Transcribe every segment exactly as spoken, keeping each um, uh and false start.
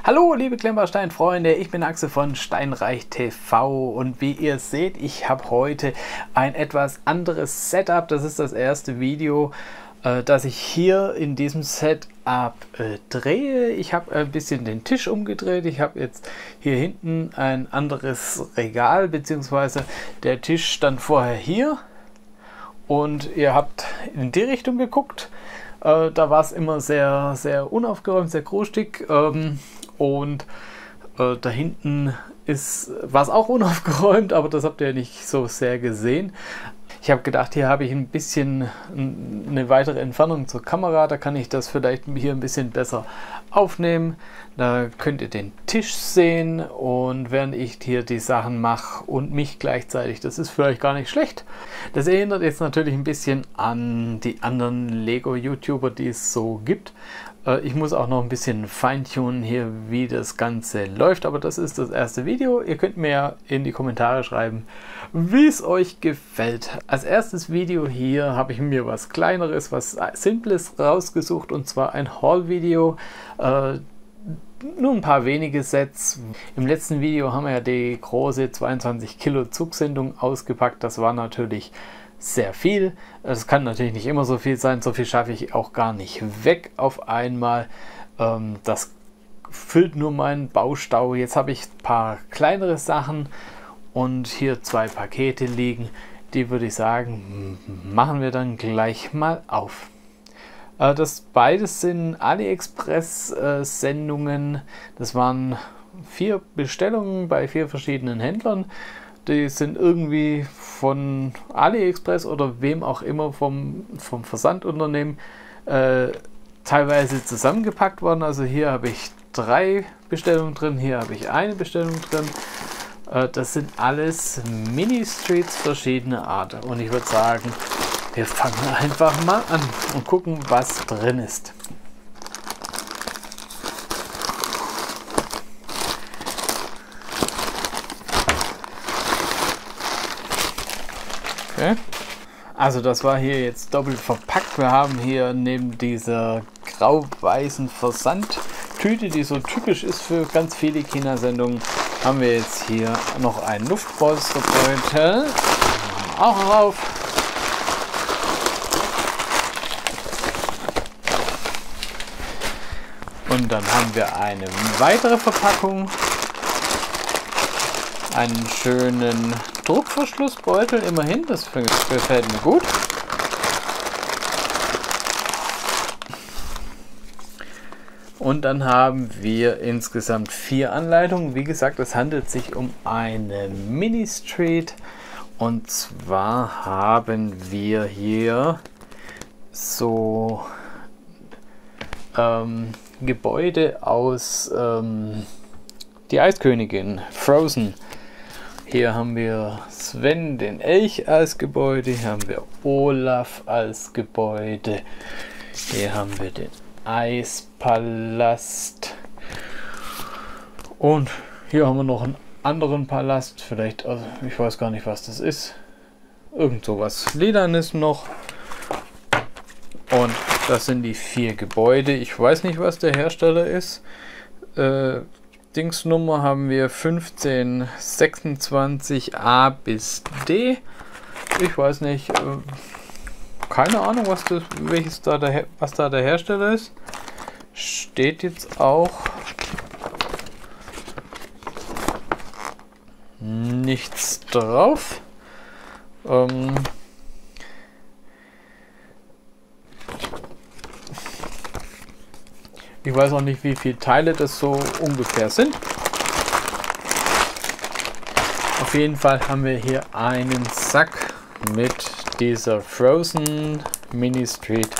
Hallo liebe Klemmbaustein-Freunde, ich bin Axel von Steinreich T V und wie ihr seht, ich habe heute ein etwas anderes Setup. Das ist das erste Video, äh, das ich hier in diesem Setup äh, drehe. Ich habe ein bisschen den Tisch umgedreht. Ich habe jetzt hier hinten ein anderes Regal, beziehungsweise der Tisch stand vorher hier und ihr habt in die Richtung geguckt. Äh, da war es immer sehr, sehr unaufgeräumt, sehr krustig. Ähm, Und äh, da hinten war es auch unaufgeräumt, aber das habt ihr nicht so sehr gesehen. Ich habe gedacht, hier habe ich ein bisschen eine weitere Entfernung zur Kamera. Da kann ich das vielleicht hier ein bisschen besser aufnehmen. Da könnt ihr den Tisch sehen und während ich hier die Sachen mache und mich gleichzeitig, das ist vielleicht gar nicht schlecht. Das erinnert jetzt natürlich ein bisschen an die anderen Lego-YouTuber, die es so gibt. Ich muss auch noch ein bisschen feintunen hier, wie das Ganze läuft, aber das ist das erste Video. Ihr könnt mir in die Kommentare schreiben, wie es euch gefällt. Als erstes Video hier habe ich mir was Kleineres, was Simples rausgesucht, und zwar ein Haul-Video. Äh, nur ein paar wenige Sets. Im letzten Video haben wir ja die große zweiundzwanzig Kilo Zugsendung ausgepackt. Das war natürlich sehr viel. Es kann natürlich nicht immer so viel sein, so viel schaffe ich auch gar nicht weg auf einmal. Ähm, das füllt nur meinen Baustau. Jetzt habe ich ein paar kleinere Sachen und hier zwei Pakete liegen. Die würde ich sagen, machen wir dann gleich mal auf. Äh, das beides sind AliExpress äh, Sendungen. Das waren vier Bestellungen bei vier verschiedenen Händlern. Die sind irgendwie von AliExpress oder wem auch immer vom, vom Versandunternehmen äh, teilweise zusammengepackt worden. Also hier habe ich drei Bestellungen drin, hier habe ich eine Bestellung drin. Äh, das sind alles Mini-Streets verschiedener Art. Und ich würde sagen, wir fangen einfach mal an und gucken, was drin ist. Okay. Also das war hier jetzt doppelt verpackt. Wir haben hier neben dieser grau-weißen Versandtüte, die so typisch ist für ganz viele China-Sendungen, haben wir jetzt hier noch einen Luftpolsterbeutel. Auch drauf. Und dann haben wir eine weitere Verpackung. Einen schönen Druckverschlussbeutel, immerhin, das gefällt mir gut. Und dann haben wir insgesamt vier Anleitungen. Wie gesagt, es handelt sich um eine Mini-Street. Und zwar haben wir hier so ähm, Gebäude aus ähm, Die Eiskönigin, Frozen. Hier haben wir Sven, den Elch, als Gebäude. Hier haben wir Olaf als Gebäude. Hier haben wir den Eispalast. Und hier haben wir noch einen anderen Palast. Vielleicht, also ich weiß gar nicht, was das ist. Irgend sowas Lilanes noch. Und das sind die vier Gebäude. Ich weiß nicht, was der Hersteller ist. Äh, Dingsnummer haben wir fünfzehn sechsundzwanzig A bis D. Ich weiß nicht, äh, keine Ahnung, was das, welches da der, was da der Hersteller ist. Steht jetzt auch nichts drauf. Ähm, Ich weiß auch nicht, wie viele Teile das so ungefähr sind. Auf jeden Fall haben wir hier einen Sack mit dieser Frozen Mini Street.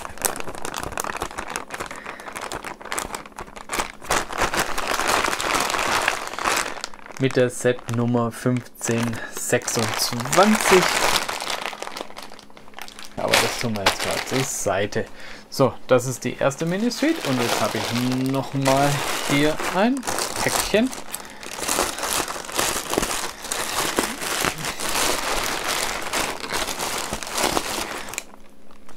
Mit der Setnummer fünfzehn sechsundzwanzig. Aber das tun wir jetzt mal zur Seite. So, das ist die erste Mini-Street und jetzt habe ich nochmal hier ein Päckchen.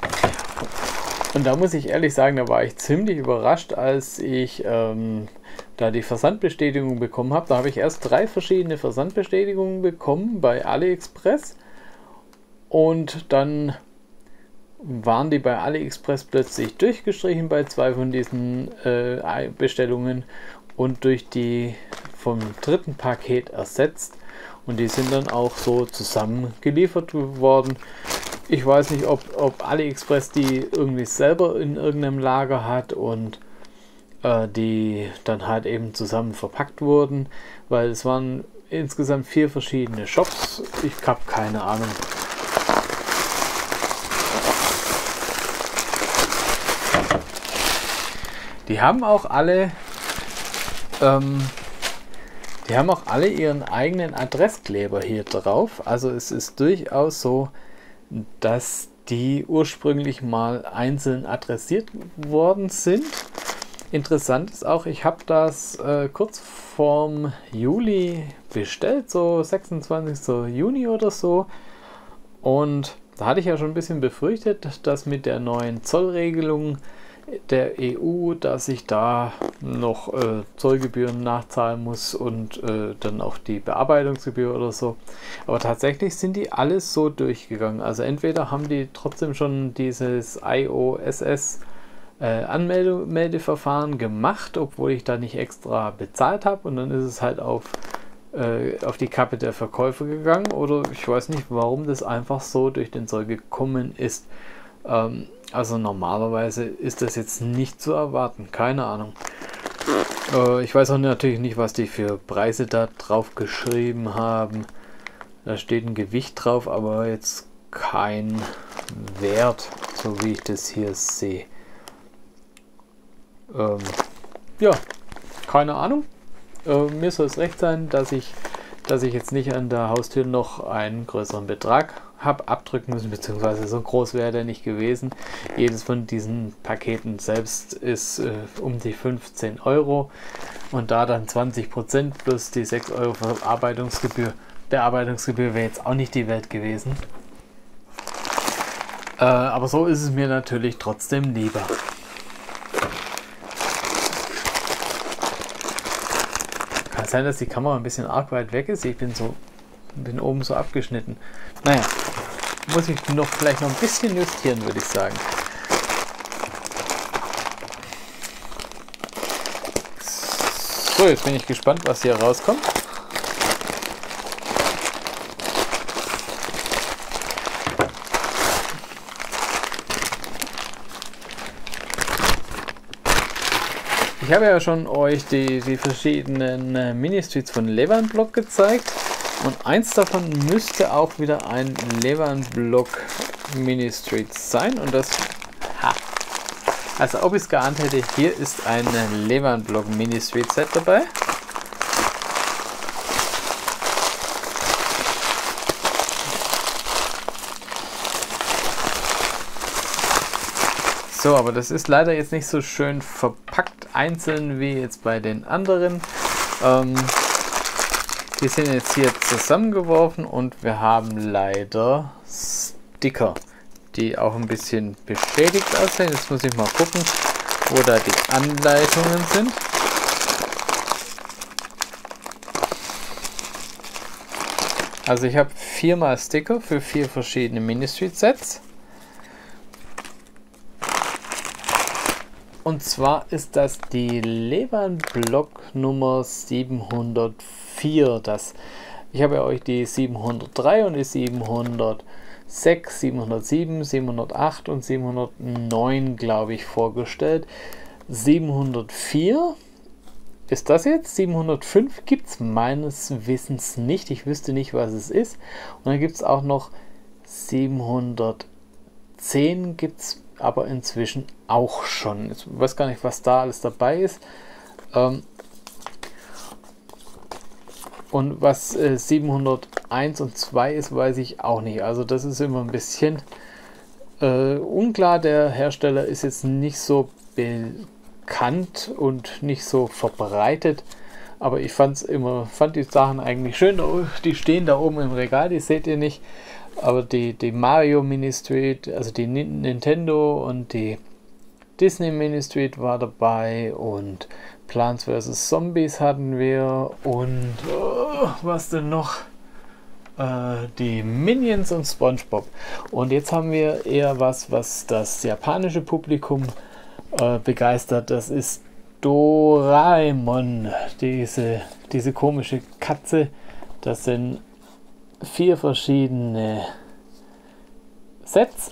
Und da muss ich ehrlich sagen, da war ich ziemlich überrascht, als ich ähm, da die Versandbestätigung bekommen habe. Da habe ich erst drei verschiedene Versandbestätigungen bekommen bei AliExpress und dann waren die bei AliExpress plötzlich durchgestrichen bei zwei von diesen äh, Bestellungen und durch die vom dritten Paket ersetzt, und die sind dann auch so zusammen geliefert worden. Ich weiß nicht, ob, ob AliExpress die irgendwie selber in irgendeinem Lager hat und äh, die dann halt eben zusammen verpackt wurden, weil es waren insgesamt vier verschiedene Shops. Ich habe keine Ahnung. Die haben auch alle ähm, die haben auch alle ihren eigenen Adresskleber hier drauf. Also es ist durchaus so, dass die ursprünglich mal einzeln adressiert worden sind. Interessant ist auch, ich habe das äh, kurz vorm Juli bestellt, so sechsundzwanzigsten Juni oder so. Und da hatte ich ja schon ein bisschen befürchtet, dass mit der neuen Zollregelung der E U, dass ich da noch äh, Zollgebühren nachzahlen muss und äh, dann auch die Bearbeitungsgebühr oder so. Aber tatsächlich sind die alles so durchgegangen. Also entweder haben die trotzdem schon dieses I O S S äh, Anmeldeverfahren gemacht, obwohl ich da nicht extra bezahlt habe, und dann ist es halt auf, äh, auf die Kappe der Verkäufer gegangen, oder ich weiß nicht, warum das einfach so durch den Zoll gekommen ist. Ähm, Also normalerweise ist das jetzt nicht zu erwarten, keine Ahnung. Äh, ich weiß auch natürlich nicht, was die für Preise da drauf geschrieben haben. Da steht ein Gewicht drauf, aber jetzt kein Wert, so wie ich das hier sehe. Ähm, ja, keine Ahnung. Äh, mir soll es recht sein, dass ich, dass ich jetzt nicht an der Haustür noch einen größeren Betrag habe abdrücken müssen, beziehungsweise so groß wäre der nicht gewesen. Jedes von diesen Paketen selbst ist äh, um die fünfzehn Euro, und da dann zwanzig Prozent plus die sechs Euro Verarbeitungsgebühr. Bearbeitungsgebühr wäre jetzt auch nicht die Welt gewesen. Äh, aber so ist es mir natürlich trotzdem lieber. Kann sein, dass die Kamera ein bisschen arg weit weg ist. Ich bin so bin oben so abgeschnitten. Naja, muss ich noch vielleicht noch ein bisschen justieren, würde ich sagen. So, jetzt bin ich gespannt, was hier rauskommt. Ich habe ja schon euch die, die verschiedenen äh, Mini-Streets von Levantblock gezeigt. Und eins davon müsste auch wieder ein Levantblock Mini-Street sein. Und das, ha, also ob ich es geahnt hätte, hier ist ein Levantblock Mini-Street Set dabei. So, aber das ist leider jetzt nicht so schön verpackt einzeln wie jetzt bei den anderen. Ähm, Die sind jetzt hier zusammengeworfen und wir haben leider Sticker, die auch ein bisschen beschädigt aussehen. Jetzt muss ich mal gucken, wo da die Anleitungen sind. Also ich habe viermal Sticker für vier verschiedene Mini-Street-Sets. Und zwar ist das die Levantblock Nummer siebenhundertvier. Das, ich habe ja euch die siebenhundertdrei und die siebenhundertsechs, siebenhundertsieben, siebenhundertacht und siebenhundertneun, glaube ich, vorgestellt. siebenhundertvier ist das jetzt. siebenhundertfünf gibt es meines Wissens nicht. Ich wüsste nicht, was es ist. Und dann gibt es auch noch siebenhundertzehn, gibt es aber inzwischen auch schon. Ich weiß gar nicht, was da alles dabei ist. Ähm und was äh, siebenhunderteins und zwei ist, weiß ich auch nicht. Also das ist immer ein bisschen äh, unklar. Der Hersteller ist jetzt nicht so bekannt und nicht so verbreitet. Aber ich fand's immer, fand die Sachen eigentlich schön. Die stehen da oben im Regal, die seht ihr nicht. Aber die, die Mario Mini Street, also die Nintendo und die Disney Mini Street war dabei und Plants versus. Zombies hatten wir und oh, was denn noch? Äh, die Minions und SpongeBob. Und jetzt haben wir eher was, was das japanische Publikum äh, begeistert. Das ist Doraemon, diese, diese komische Katze. Das sind vier verschiedene Sets.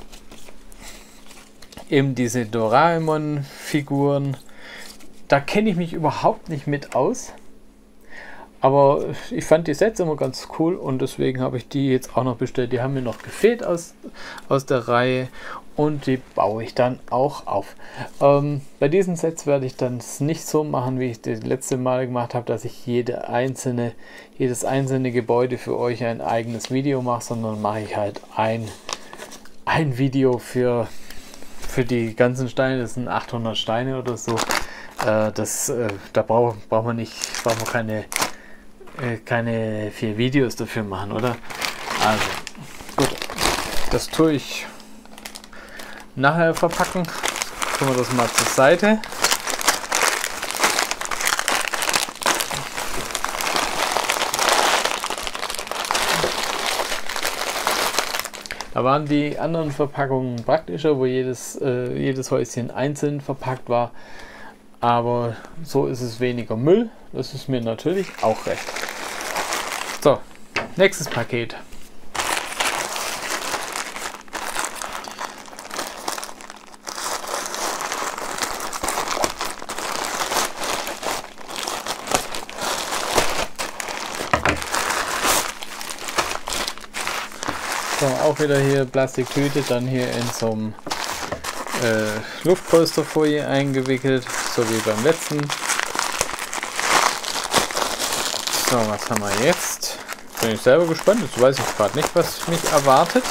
Eben diese Doraemon-Figuren. Da kenne ich mich überhaupt nicht mit aus. Aber ich fand die Sets immer ganz cool und deswegen habe ich die jetzt auch noch bestellt. Die haben mir noch gefehlt aus, aus der Reihe und die baue ich dann auch auf. Ähm, bei diesen Sets werde ich dann nicht so machen, wie ich das letzte Mal gemacht habe, dass ich jede einzelne, jedes einzelne Gebäude für euch ein eigenes Video mache, sondern mache ich halt ein, ein Video für, für die ganzen Steine. Das sind achthundert Steine oder so. Äh, das, äh, da braucht braucht man nicht, braucht man keine keine vier Videos dafür machen, oder? Also, gut. Das tue ich nachher verpacken. Tun wir das mal zur Seite. Da waren die anderen Verpackungen praktischer, wo jedes, äh, jedes Häuschen einzeln verpackt war. Aber so ist es weniger Müll. Das ist mir natürlich auch recht. So, nächstes Paket. So, auch wieder hier Plastiktüte, dann hier in so einem äh, Luftpolsterfolie eingewickelt, so wie beim letzten. So, was haben wir jetzt? Bin ich selber gespannt, jetzt weiß ich gerade nicht, was mich erwartet.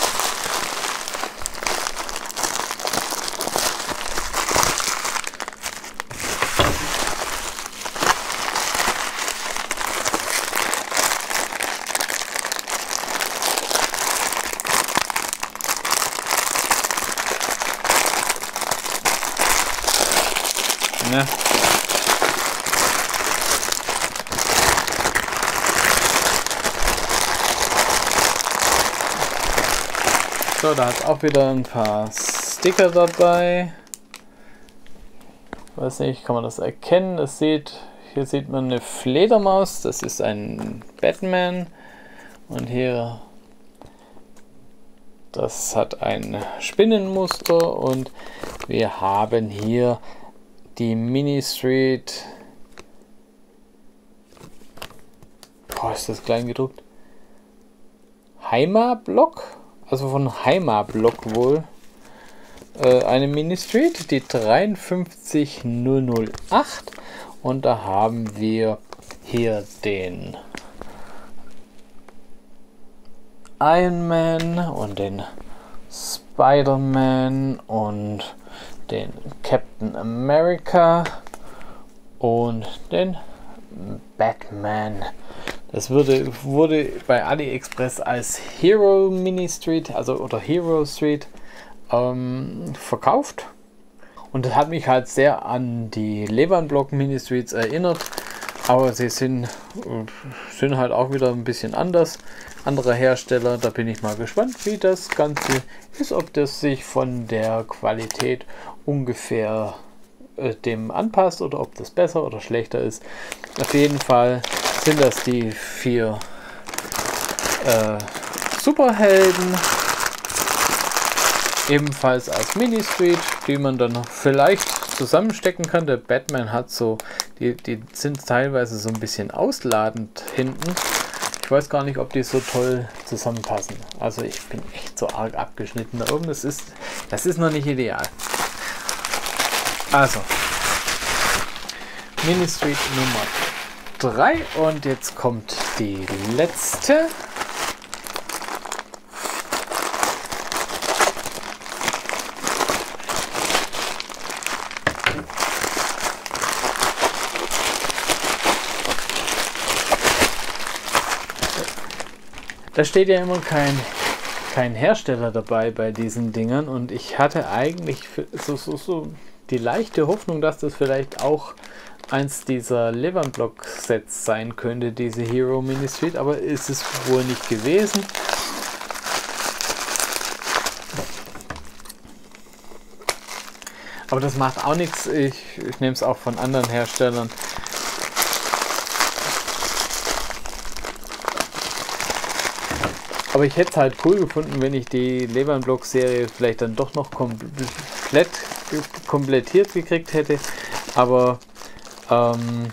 Ne? So, da hat auch wieder ein paar Sticker dabei. Weiß nicht, kann man das erkennen? Das sieht, hier sieht man eine Fledermaus, das ist ein Batman. Und hier, das hat ein Spinnenmuster. Und wir haben hier die Mini-Street. Boah, ist das klein gedruckt? Heimat-Block? Also von Heimat-Block wohl. Äh, eine Mini-Street, die drei fünf null null acht. Und da haben wir hier den Iron Man und den Spider-Man und den Captain America und den Batman. Das wurde, wurde bei AliExpress als Hero Mini Street, also oder Hero Street ähm, verkauft. Und das hat mich halt sehr an die Levan-Block Mini Streets erinnert. Aber sie sind, sind halt auch wieder ein bisschen anders. Anderer Hersteller, da bin ich mal gespannt, wie das Ganze ist, ob das sich von der Qualität ungefähr äh, dem anpasst oder ob das besser oder schlechter ist. Auf jeden Fall sind das die vier äh, Superhelden, ebenfalls als Mini-Street, die man dann vielleicht zusammenstecken kann. Der Batman hat so, die, die sind teilweise so ein bisschen ausladend hinten. Ich weiß gar nicht, ob die so toll zusammenpassen. Also ich bin echt so arg abgeschnitten da oben. Das ist, das ist noch nicht ideal. Also, Mini-Street Nummer drei und jetzt kommt die letzte. Da steht ja immer kein, kein Hersteller dabei bei diesen Dingern und ich hatte eigentlich für, so, so, so die leichte Hoffnung, dass das vielleicht auch eins dieser Levernblock-Sets sein könnte, diese Hero Mini Street, aber ist es wohl nicht gewesen. Aber das macht auch nichts, ich, ich nehme es auch von anderen Herstellern. Aber ich hätte es halt cool gefunden, wenn ich die Levernblock-Serie vielleicht dann doch noch komplett komplettiert gekriegt hätte. Aber ähm,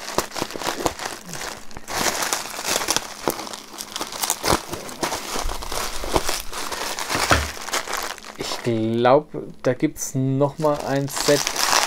ich glaube, da gibt es noch mal ein Set.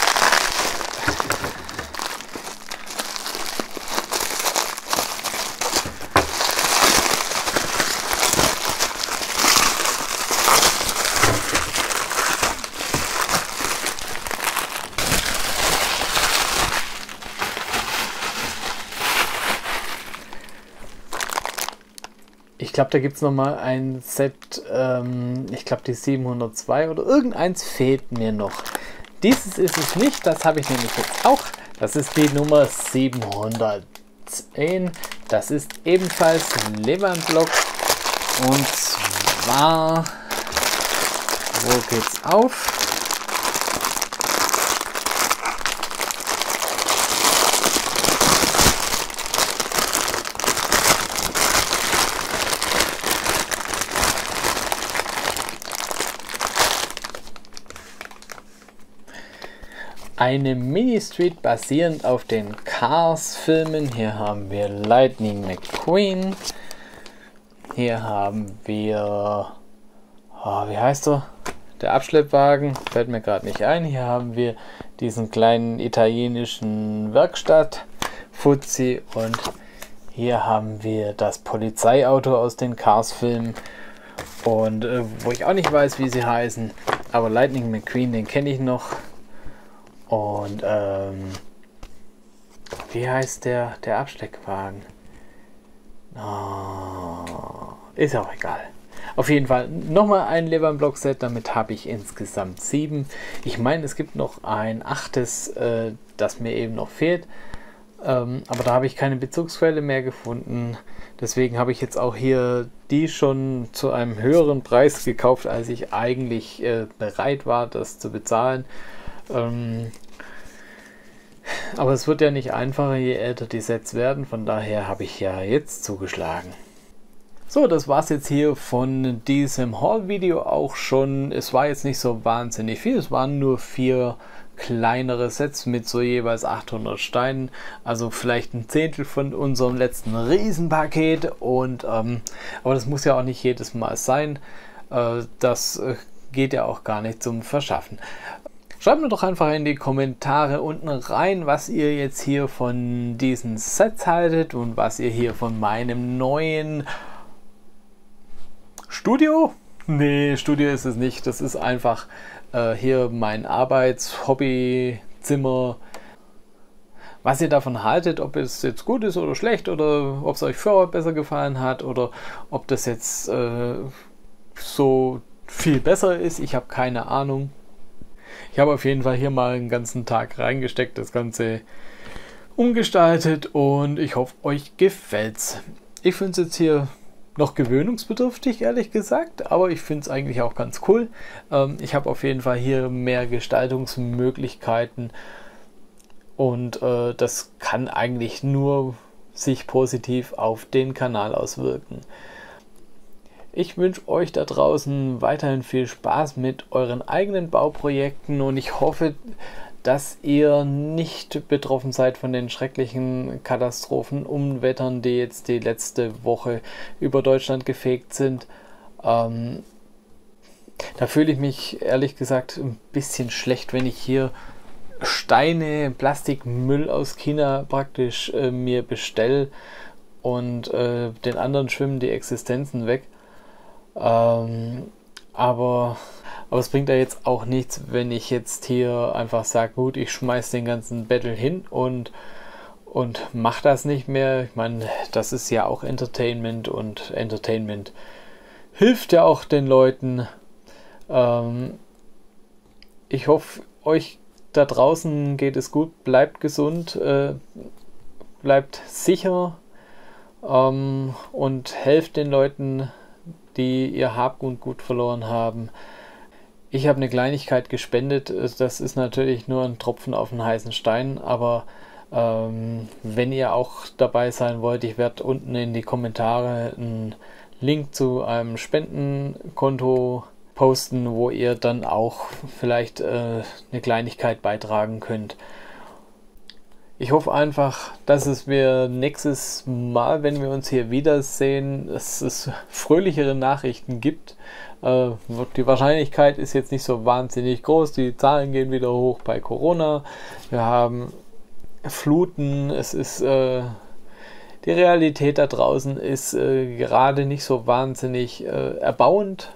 Ich glaube, da gibt es nochmal ein Set, ähm, ich glaube die siebenhundertzwei oder irgendeins fehlt mir noch. Dieses ist es nicht, das habe ich nämlich jetzt auch. Das ist die Nummer siebenhundertzehn. Das ist ebenfalls Levernblock. Und zwar, wo geht's auf? Eine Mini-Street basierend auf den Cars-Filmen. Hier haben wir Lightning McQueen. Hier haben wir, oh, wie heißt er? Der Abschleppwagen, fällt mir gerade nicht ein. Hier haben wir diesen kleinen italienischen Werkstatt-Fuzzi und hier haben wir das Polizeiauto aus den Cars-Filmen. Und äh, wo ich auch nicht weiß, wie sie heißen, aber Lightning McQueen, den kenne ich noch. Und ähm, wie heißt der, der Absteckwagen? Oh, ist auch egal. Auf jeden Fall nochmal ein Levernblock-Set, damit habe ich insgesamt sieben. Ich meine, es gibt noch ein achtes, äh, das mir eben noch fehlt. Ähm, aber da habe ich keine Bezugsquelle mehr gefunden. Deswegen habe ich jetzt auch hier die schon zu einem höheren Preis gekauft, als ich eigentlich äh, bereit war, das zu bezahlen. Ähm, aber es wird ja nicht einfacher, je älter die Sets werden, von daher habe ich ja jetzt zugeschlagen. So, das war es jetzt hier von diesem Haul-Video auch schon. Es war jetzt nicht so wahnsinnig viel, es waren nur vier kleinere Sets mit so jeweils achthundert Steinen, also vielleicht ein Zehntel von unserem letzten Riesenpaket. Und ähm, aber das muss ja auch nicht jedes Mal sein, äh, das äh, geht ja auch gar nicht zum Verschaffen. Schreibt mir doch einfach in die Kommentare unten rein, was ihr jetzt hier von diesen Sets haltet und was ihr hier von meinem neuen Studio? Nee, Studio ist es nicht. Das ist einfach äh, hier mein Arbeits-Hobby-Zimmer. Was ihr davon haltet, ob es jetzt gut ist oder schlecht oder ob es euch vorher besser gefallen hat oder ob das jetzt äh, so viel besser ist. Ich habe keine Ahnung. Ich habe auf jeden Fall hier mal einen ganzen Tag reingesteckt, das Ganze umgestaltet und ich hoffe, euch gefällt's. Ich finde es jetzt hier noch gewöhnungsbedürftig, ehrlich gesagt, aber ich finde es eigentlich auch ganz cool. Ähm, ich habe auf jeden Fall hier mehr Gestaltungsmöglichkeiten und äh, das kann eigentlich nur sich positiv auf den Kanal auswirken. Ich wünsche euch da draußen weiterhin viel Spaß mit euren eigenen Bauprojekten und ich hoffe, dass ihr nicht betroffen seid von den schrecklichen Katastrophen, Unwettern, die jetzt die letzte Woche über Deutschland gefegt sind. Ähm, da fühle ich mich ehrlich gesagt ein bisschen schlecht, wenn ich hier Steine, Plastikmüll aus China praktisch äh, mir bestelle und äh, den anderen schwimmen die Existenzen weg. Ähm, aber, aber es bringt ja jetzt auch nichts, wenn ich jetzt hier einfach sage, gut, ich schmeiß den ganzen Battle hin und, und mach das nicht mehr. Ich meine, das ist ja auch Entertainment und Entertainment hilft ja auch den Leuten. Ähm, ich hoffe, euch da draußen geht es gut, bleibt gesund, äh, bleibt sicher ähm, und helft den Leuten, die ihr Habgut gut verloren haben. Ich habe eine Kleinigkeit gespendet, das ist natürlich nur ein Tropfen auf den heißen Stein, aber ähm, wenn ihr auch dabei sein wollt, ich werde unten in die Kommentare einen Link zu einem Spendenkonto posten, wo ihr dann auch vielleicht äh, eine Kleinigkeit beitragen könnt. Ich hoffe einfach, dass es wir nächstes Mal, wenn wir uns hier wiedersehen, dass es fröhlichere Nachrichten gibt. Äh, die Wahrscheinlichkeit ist jetzt nicht so wahnsinnig groß. Die Zahlen gehen wieder hoch bei Corona. Wir haben Fluten. Es ist äh, die Realität da draußen ist äh, gerade nicht so wahnsinnig äh, erbauend.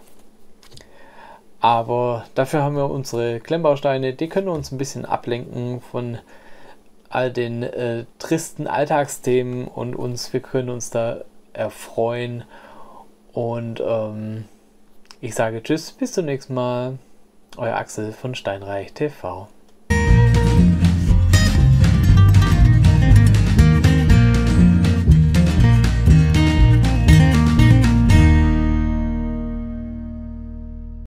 Aber dafür haben wir unsere Klemmbausteine. Die können uns ein bisschen ablenken von all den äh, tristen Alltagsthemen und uns, wir können uns da erfreuen. Und ähm, ich sage Tschüss, bis zum nächsten Mal. Euer Axel von Steinreich T V.